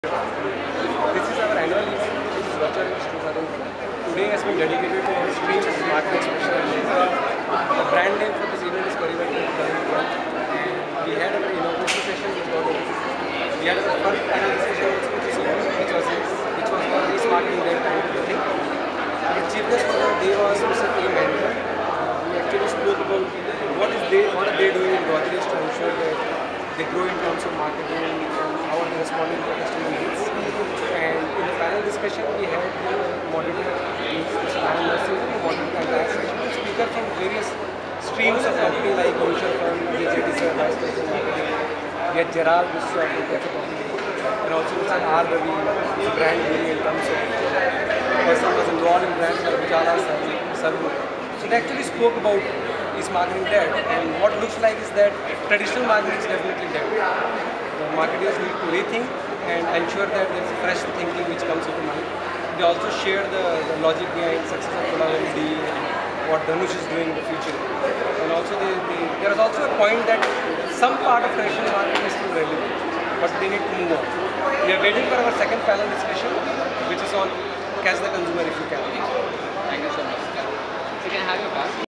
This is our annual event, which is Virtual Events 2004. Today has been dedicated to our streams of marketing specialization. The brand name for this event is Parivartan 2012. And we had our inauguration session which got over. We had our first panel discussion also, which was for this marketing day kind of thing. The chief guest for the day was Mr. K. Mehta. We actually spoke about what are they doing in Godrej to ensure that they grow in terms of marketing and how are they responding to customer needs. And in the panel discussion, we had the moderator, Mr. Anand Nursing, who moderated the entire session, and speakers from various streams of company like Mutual Fund, JJT Sir, Vice President Marketing. We had Gerald, Mr. Company, and also Mr. R. Ravi, brand building in terms of person was involved in brands like Ujala, Sarvu. So they actually spoke about is marketing dead, and what looks like is that traditional marketing is definitely dead. The marketers need to rethink and ensure that there is fresh thinking which comes into mind. They also share the logic behind success of Pulavardi and what Dhanush is doing in the future. And also there is also a point that some part of traditional marketing is still relevant, but they need to move on. We are waiting for our second panel discussion, which is on catch the consumer if you can. Thank you so much. So you can have your back.